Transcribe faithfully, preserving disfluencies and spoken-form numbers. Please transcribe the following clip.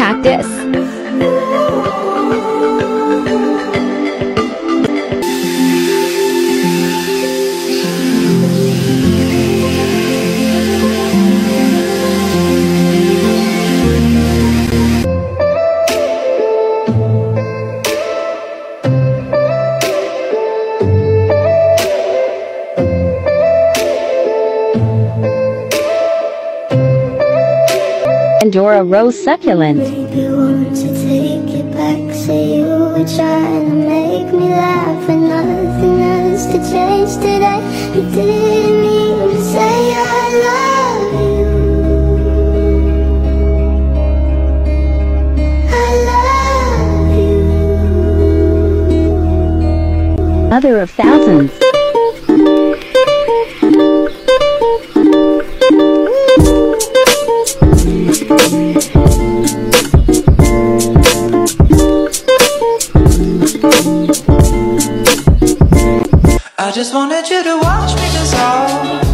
cactus. Pandora rose succulent. Maybe want to take it back. Say you were trying to make me laugh, and nothing else to change today. You didn't even say I love you. I love you. Mother of thousands. I just wanted you to watch me dissolve.